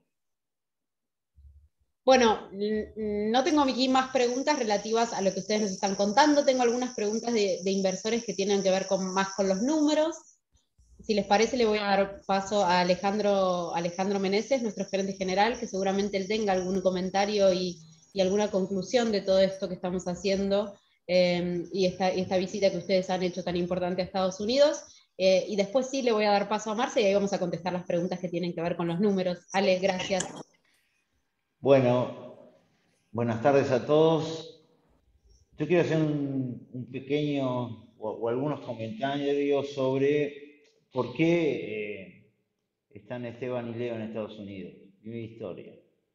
Bueno, no tengo aquí más preguntas relativas a lo que ustedes nos están contando. Tengo algunas preguntas de inversores que tienen que ver más con los números. Si les parece, le voy a dar paso a Alejandro Meneses, nuestro gerente general, que seguramente él tenga algún comentario y alguna conclusión de todo esto que estamos haciendo y esta visita que ustedes han hecho tan importante a Estados Unidos. Y después sí le voy a dar paso a Marce y ahí vamos a contestar las preguntas que tienen que ver con los números. Ale, gracias. Bueno, buenas tardes a todos. Yo quiero hacer un pequeño o algunos comentarios sobre por qué están Esteban y Leo en Estados Unidos y mi historia.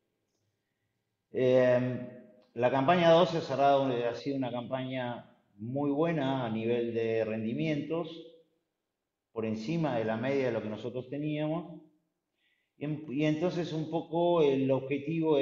La campaña 12 ha sido una campaña muy buena a nivel de rendimientos, por encima de la media de lo que nosotros teníamos. Y entonces un poco el objetivo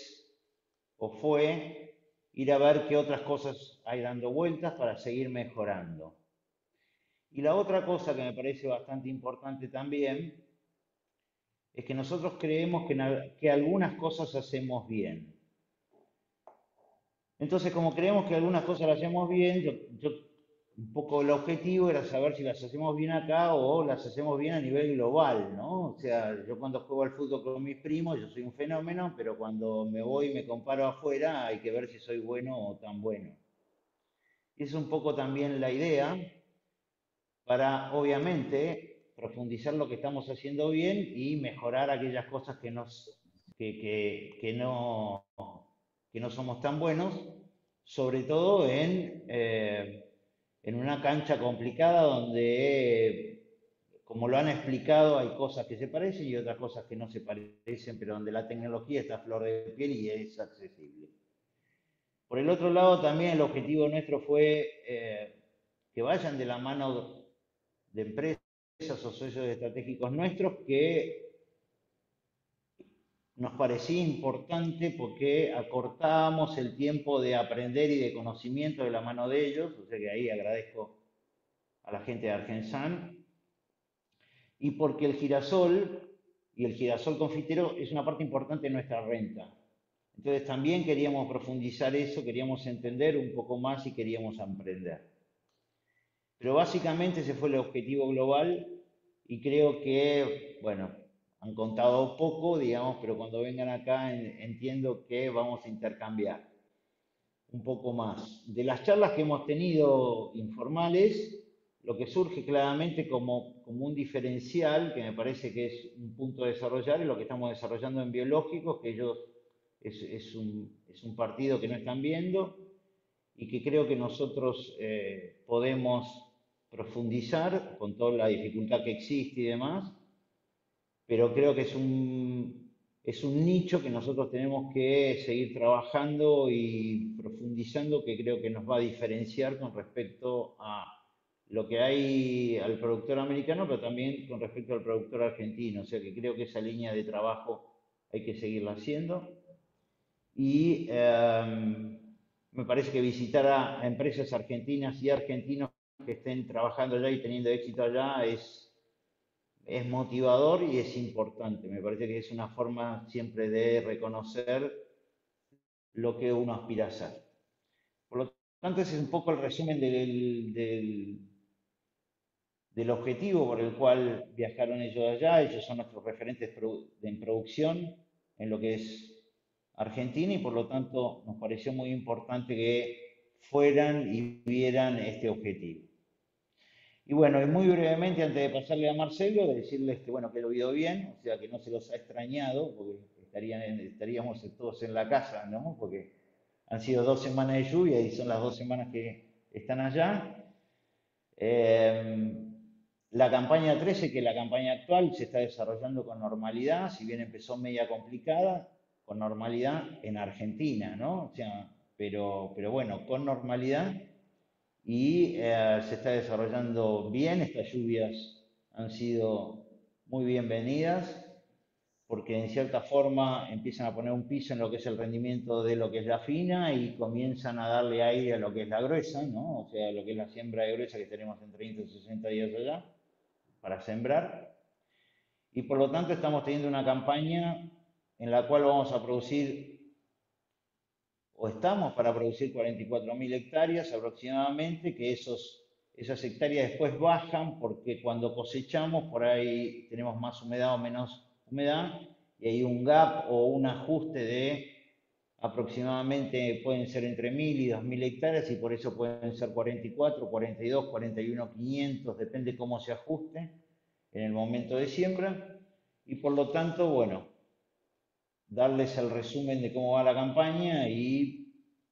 fue ir a ver qué otras cosas hay dando vueltas para seguir mejorando. Y la otra cosa que me parece bastante importante también es que nosotros creemos que algunas cosas hacemos bien. Entonces, como creemos que algunas cosas las hacemos bien, un poco el objetivo era saber si las hacemos bien acá o las hacemos bien a nivel global, ¿no? O sea, yo cuando juego al fútbol con mis primos, yo soy un fenómeno, pero cuando me voy y me comparo afuera, hay que ver si soy bueno o tan bueno. Y es un poco también la idea para, obviamente, profundizar lo que estamos haciendo bien y mejorar aquellas cosas que no somos tan buenos, sobre todo en una cancha complicada donde, como lo han explicado, hay cosas que se parecen y otras cosas que no se parecen, pero donde la tecnología está a flor de piel y es accesible. Por el otro lado, también el objetivo nuestro fue que vayan de la mano de empresas o socios estratégicos nuestros que nos parecía importante porque acortábamos el tiempo de aprender y de conocimiento de la mano de ellos, o sea que ahí agradezco a la gente de Argensan, y porque el girasol y el girasol confitero es una parte importante de nuestra renta. Entonces también queríamos profundizar eso, queríamos entender un poco más y queríamos emprender. Pero básicamente ese fue el objetivo global y creo que, bueno, han contado poco, digamos, pero cuando vengan acá entiendo que vamos a intercambiar un poco más. De las charlas que hemos tenido informales, lo que surge claramente como un diferencial, que me parece que es un punto a desarrollar, es lo que estamos desarrollando en biológicos, que ellos es un partido que no están viendo y que creo que nosotros podemos profundizar con toda la dificultad que existe y demás, pero creo que es un nicho que nosotros tenemos que seguir trabajando y profundizando, que creo que nos va a diferenciar con respecto a lo que hay al productor americano, pero también con respecto al productor argentino. O sea que creo que esa línea de trabajo hay que seguirla haciendo. Y me parece que visitar a empresas argentinas y argentinos que estén trabajando allá y teniendo éxito allá es motivador y es importante. Me parece que es una forma siempre de reconocer lo que uno aspira a ser. Por lo tanto, ese es un poco el resumen del objetivo por el cual viajaron ellos allá. Ellos son nuestros referentes en producción en lo que es Argentina y por lo tanto nos pareció muy importante que fueran y vieran este objetivo. Y bueno, y muy brevemente, antes de pasarle a Marcelo, de decirles que, bueno, que lo vio bien, o sea, que no se los ha extrañado, porque estaríamos todos en la casa, ¿no? Porque han sido 2 semanas de lluvia y son las 2 semanas que están allá. La campaña 13, que es la campaña actual, se está desarrollando con normalidad, si bien empezó media complicada, con normalidad en Argentina, ¿no? O sea, pero bueno, con normalidad y se está desarrollando bien. Estas lluvias han sido muy bienvenidas porque en cierta forma empiezan a poner un piso en lo que es el rendimiento de lo que es la fina y comienzan a darle aire a lo que es la gruesa, ¿no? O sea, lo que es la siembra de gruesa que tenemos en 30 o 60 días allá para sembrar. Y por lo tanto estamos teniendo una campaña en la cual vamos a producir, o estamos para producir 44.000 hectáreas aproximadamente, que esas hectáreas después bajan porque cuando cosechamos por ahí tenemos más humedad o menos humedad y hay un gap o un ajuste de aproximadamente, pueden ser entre 1.000 y 2.000 hectáreas y por eso pueden ser 44, 42, 41, 500, depende cómo se ajuste en el momento de siembra y por lo tanto, bueno, darles el resumen de cómo va la campaña y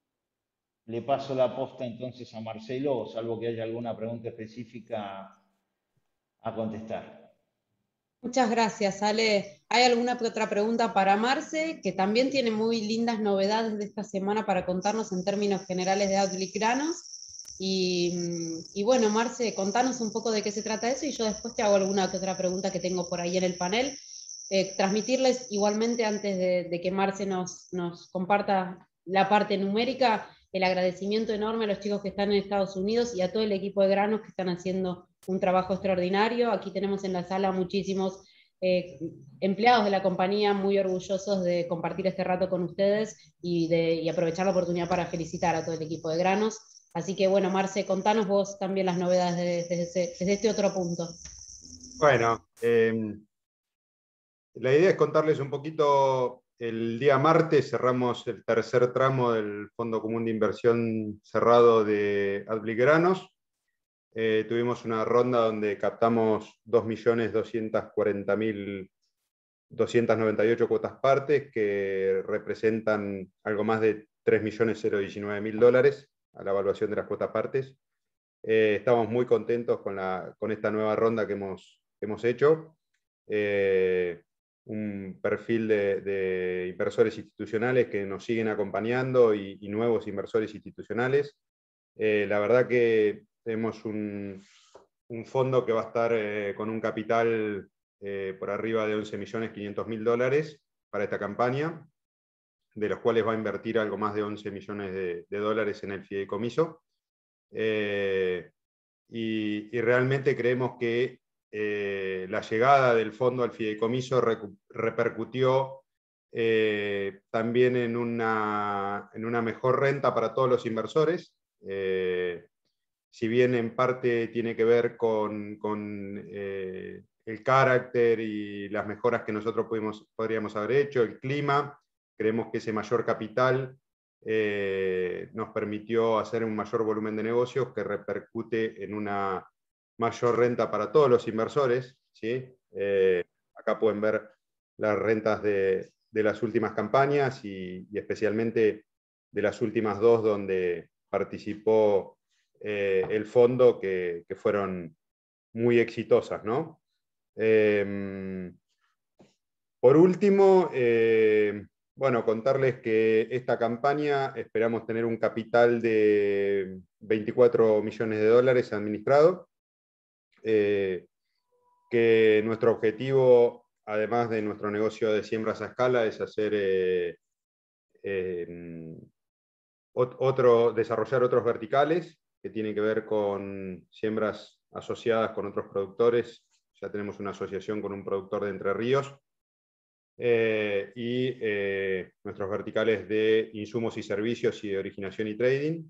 le paso la posta entonces a Marcelo, salvo que haya alguna pregunta específica a contestar. Muchas gracias, Ale. ¿Hay alguna otra pregunta para Marce, que también tiene muy lindas novedades de esta semana para contarnos en términos generales de Adlic Granos? Y bueno, Marce, contanos un poco de qué se trata eso y yo después te hago alguna otra pregunta que tengo por ahí en el panel. Transmitirles igualmente, antes de que Marce nos comparta la parte numérica, el agradecimiento enorme a los chicos que están en Estados Unidos y a todo el equipo de Granos que están haciendo un trabajo extraordinario. Aquí tenemos en la sala muchísimos empleados de la compañía muy orgullosos de compartir este rato con ustedes y aprovechar la oportunidad para felicitar a todo el equipo de Granos. Así que bueno, Marce, contanos vos también las novedades desde este otro punto. Bueno, la idea es contarles un poquito. El día martes cerramos el tercer tramo del Fondo Común de Inversión cerrado de Adlic Granos. Tuvimos una ronda donde captamos 2.240.298 cuotas partes, que representan algo más de $3.019.000 a la evaluación de las cuotas partes. Estamos muy contentos con esta nueva ronda que hemos hecho. Un perfil de inversores institucionales que nos siguen acompañando y nuevos inversores institucionales. La verdad que tenemos un fondo que va a estar con un capital por arriba de $11.500.000 para esta campaña, de los cuales va a invertir algo más de $11 millones de dólares en el fideicomiso. Y realmente creemos que la llegada del fondo al fideicomiso repercutió también en una mejor renta para todos los inversores. Si bien en parte tiene que ver con el carácter y las mejoras que nosotros podríamos haber hecho, el clima, creemos que ese mayor capital nos permitió hacer un mayor volumen de negocios que repercute en una mayor renta para todos los inversores, ¿sí? Acá pueden ver las rentas de las últimas campañas y especialmente de las últimas dos donde participó el fondo, que fueron muy exitosas, ¿no? Por último, bueno, contarles que esta campaña esperamos tener un capital de $24 millones administrado, que nuestro objetivo, además de nuestro negocio de siembras a escala, es hacer desarrollar otros verticales que tienen que ver con siembras asociadas con otros productores. Ya tenemos una asociación con un productor de Entre Ríos, y nuestros verticales de insumos y servicios y de originación y trading,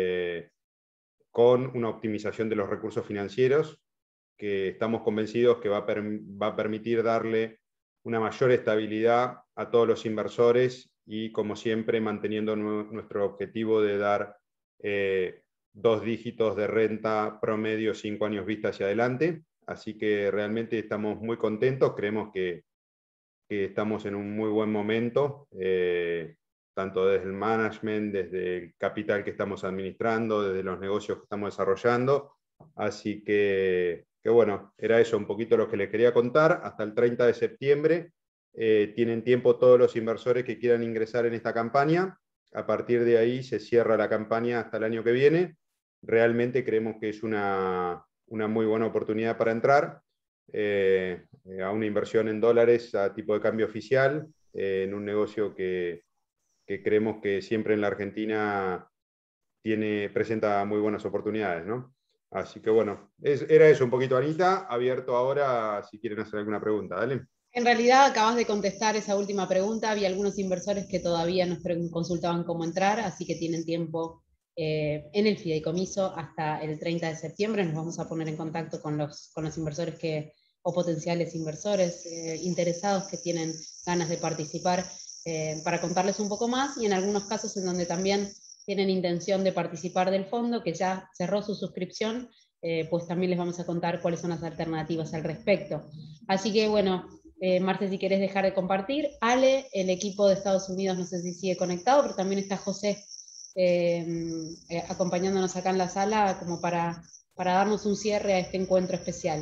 con una optimización de los recursos financieros que estamos convencidos que va a permitir darle una mayor estabilidad a todos los inversores y, como siempre, manteniendo nuestro objetivo de dar 2 dígitos de renta promedio 5 años vista hacia adelante. Así que realmente estamos muy contentos, creemos que estamos en un muy buen momento, tanto desde el management, desde el capital que estamos administrando, desde los negocios que estamos desarrollando. Así que bueno, era eso un poquito lo que les quería contar. Hasta el 30 de septiembre tienen tiempo todos los inversores que quieran ingresar en esta campaña. A partir de ahí se cierra la campaña hasta el año que viene. Realmente creemos que es una muy buena oportunidad para entrar a una inversión en dólares a tipo de cambio oficial, en un negocio que creemos que siempre en la Argentina presenta muy buenas oportunidades, ¿no? Así que bueno, era eso un poquito, Anita. Abierto ahora si quieren hacer alguna pregunta, dale. En realidad acabas de contestar esa última pregunta. Había algunos inversores que todavía nos consultaban cómo entrar, así que tienen tiempo en el fideicomiso hasta el 30 de septiembre. Nos vamos a poner en contacto con los inversores o potenciales inversores interesados que tienen ganas de participar, para contarles un poco más, y en algunos casos en donde también tienen intención de participar del fondo, que ya cerró su suscripción, pues también les vamos a contar cuáles son las alternativas al respecto. Así que bueno, Marce, si querés dejar de compartir. Ale, el equipo de Estados Unidos, no sé si sigue conectado, pero también está José acompañándonos acá en la sala como para darnos un cierre a este encuentro especial.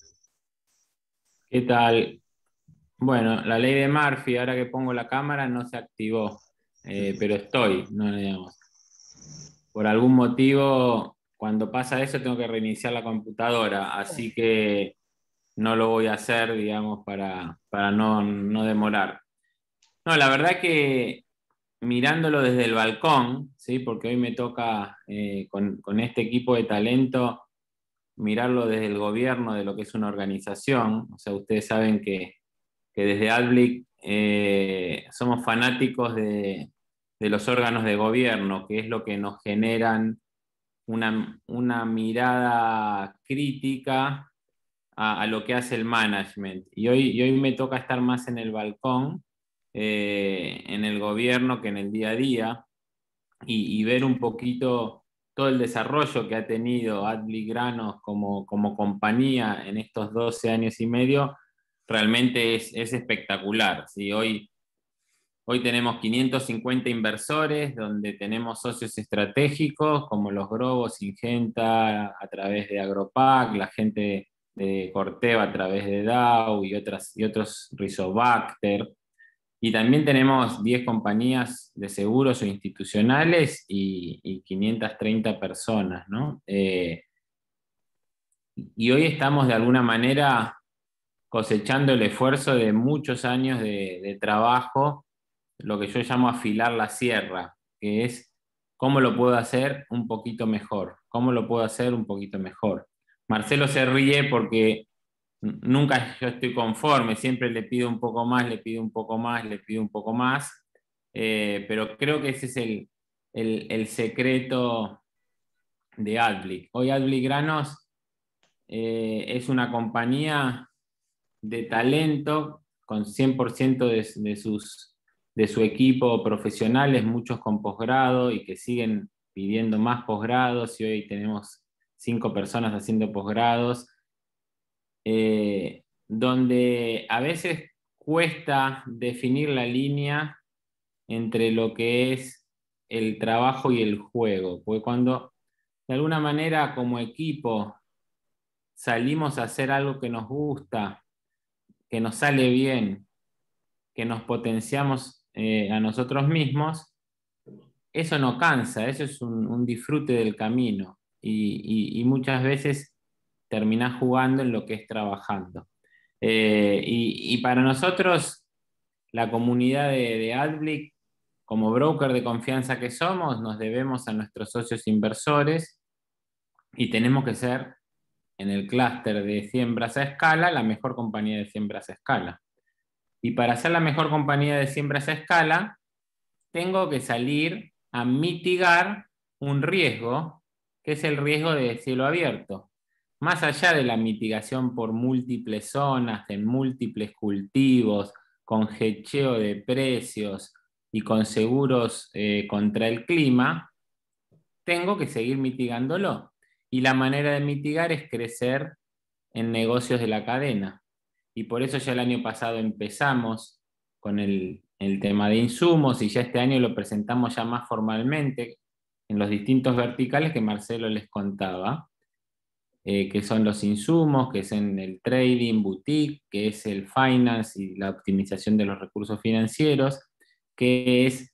¿Qué tal? Bueno, la ley de Murphy, ahora que pongo la cámara, no se activó, pero estoy, no, digamos. Por algún motivo, cuando pasa eso, tengo que reiniciar la computadora, así que no lo voy a hacer, digamos, para no demorar. No, la verdad que mirándolo desde el balcón, ¿sí? Porque hoy me toca, con este equipo de talento, mirarlo desde el gobierno de lo que es una organización. O sea, ustedes saben que desde Adblick somos fanáticos de los órganos de gobierno, que es lo que nos generan una mirada crítica a lo que hace el management. Y hoy me toca estar más en el balcón, en el gobierno, que en el día a día, y ver un poquito todo el desarrollo que ha tenido Adblick Granos como compañía en estos 12 años y medio. Realmente es espectacular, ¿sí? Hoy tenemos 550 inversores, donde tenemos socios estratégicos como los Grobos, Syngenta a través de Agropac, la gente de Corteva a través de Dow y otros Rizobacter. Y también tenemos 10 compañías de seguros o institucionales y 530 personas, ¿no? Y hoy estamos de alguna manera cosechando el esfuerzo de muchos años de trabajo, lo que yo llamo afilar la sierra, que es cómo lo puedo hacer un poquito mejor, cómo lo puedo hacer un poquito mejor. Marcelo se ríe porque nunca yo estoy conforme, siempre le pido un poco más, le pido un poco más, le pido un poco más, pero creo que ese es el secreto de Adblick. Hoy Adblick Granos es una compañía de talento con 100% de su equipo profesionales, muchos con posgrado y que siguen pidiendo más posgrados, y hoy tenemos 5 personas haciendo posgrados, donde a veces cuesta definir la línea entre lo que es el trabajo y el juego, porque cuando de alguna manera como equipo salimos a hacer algo que nos gusta, que nos sale bien, que nos potenciamos a nosotros mismos, eso no cansa, eso es un disfrute del camino y muchas veces terminás jugando en lo que es trabajando. Y para nosotros, la comunidad de Adblick, como broker de confianza que somos, nos debemos a nuestros socios inversores y tenemos que ser, en el clúster de siembras a escala, la mejor compañía de siembras a escala. Y para ser la mejor compañía de siembras a escala, tengo que salir a mitigar un riesgo, que es el riesgo de cielo abierto. Más allá de la mitigación por múltiples zonas, en múltiples cultivos, con hedgeo de precios y con seguros contra el clima, tengo que seguir mitigándolo. Y la manera de mitigar es crecer en negocios de la cadena. Y por eso ya el año pasado empezamos con el tema de insumos y ya este año lo presentamos ya más formalmente en los distintos verticales que Marcelo les contaba, que son los insumos, que es en el trading, boutique, que es el finance y la optimización de los recursos financieros, que es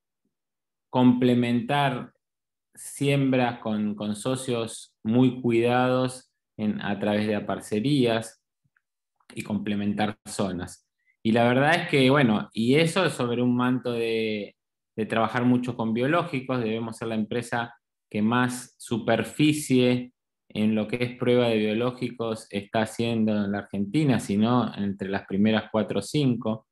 complementar siembras con socios muy cuidados a través de parcerías y complementar zonas. Y la verdad es que, bueno, y eso sobre un manto de trabajar mucho con biológicos, debemos ser la empresa que más superficie en lo que es prueba de biológicos está haciendo en la Argentina, sino entre las primeras 4 o 5.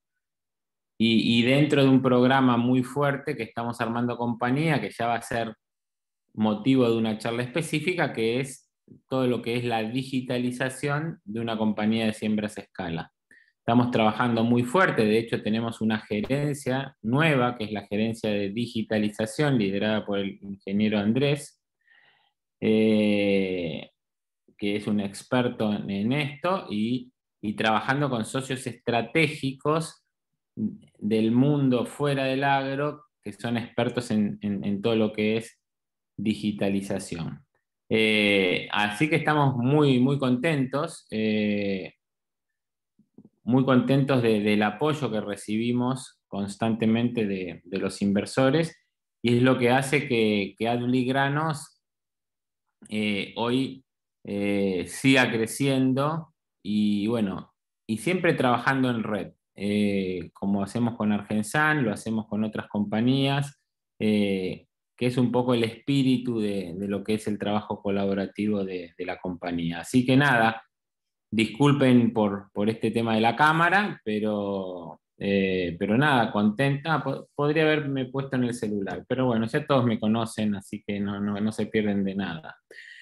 Y dentro de un programa muy fuerte que estamos armando compañía, que ya va a ser motivo de una charla específica, que es todo lo que es la digitalización de una compañía de siembras a escala. Estamos trabajando muy fuerte, de hecho tenemos una gerencia nueva, que es la gerencia de digitalización, liderada por el ingeniero Andrés, que es un experto en esto, y trabajando con socios estratégicos del mundo fuera del agro, que son expertos en todo lo que es digitalización. Así que estamos muy, muy contentos, del apoyo que recibimos constantemente de los inversores, y es lo que hace que Adblick Granos hoy siga creciendo y bueno, y siempre trabajando en red, como hacemos con Argensan, lo hacemos con otras compañías, que es un poco el espíritu de lo que es el trabajo colaborativo de la compañía. Así que nada, disculpen por este tema de la cámara, pero nada, contenta. Podría haberme puesto en el celular, pero bueno, ya todos me conocen, así que no se pierden de nada.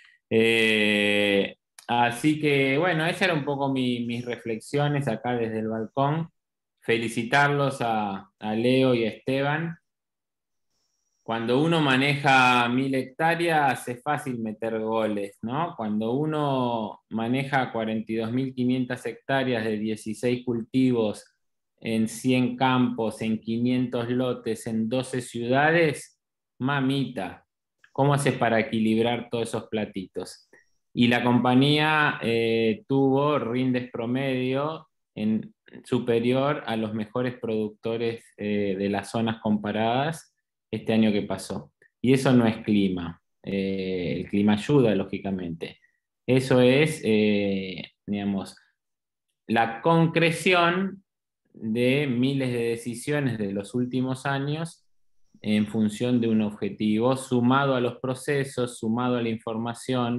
Así que bueno, esas eran un poco mis reflexiones acá desde el balcón. Felicitarlos a Leo y a Esteban. Cuando uno maneja 1000 hectáreas es fácil meter goles, ¿no? Cuando uno maneja 42.500 hectáreas de 16 cultivos en 100 campos, en 500 lotes, en 12 ciudades, mamita, ¿cómo haces para equilibrar todos esos platitos? Y la compañía tuvo rindes promedio superior a los mejores productores de las zonas comparadas este año que pasó. Y eso no es clima. El clima ayuda, lógicamente. Eso es, digamos, la concreción de miles de decisiones de los últimos años en función de un objetivo, sumado a los procesos, sumado a la información,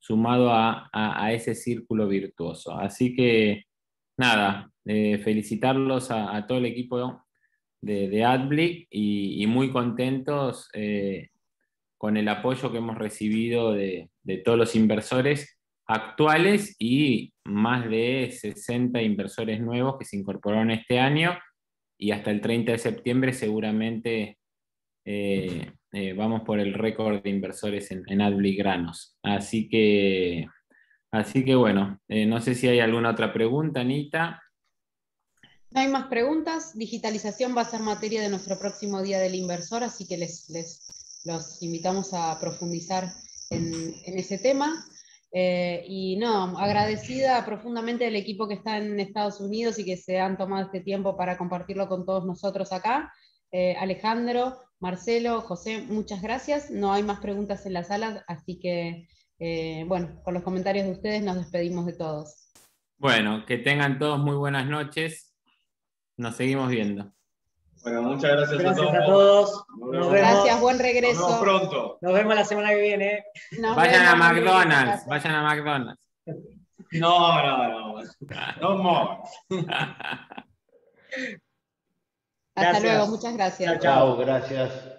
sumado a ese círculo virtuoso. Así que, nada, felicitarlos a todo el equipo de AdBlick y muy contentos con el apoyo que hemos recibido de todos los inversores actuales y más de 60 inversores nuevos que se incorporaron este año, y hasta el 30 de septiembre seguramente vamos por el récord de inversores en AdBlick Granos. Así que bueno, no sé si hay alguna otra pregunta, Anita. No hay más preguntas. Digitalización va a ser materia de nuestro próximo Día del Inversor, así que los invitamos a profundizar en ese tema. Y no, agradecida profundamente del equipo que está en Estados Unidos y que se han tomado este tiempo para compartirlo con todos nosotros acá. Alejandro, Marcelo, José, muchas gracias. No hay más preguntas en la sala, así que, bueno, con los comentarios de ustedes nos despedimos de todos. Bueno, que tengan todos muy buenas noches. Nos seguimos viendo. Bueno, muchas gracias a todos. Nos vemos. Gracias, buen regreso. Nos vemos pronto. Nos vemos la semana que viene. Vayan a McDonald's, vayan a McDonald's. No. No more. Hasta luego, muchas gracias. Chao, gracias.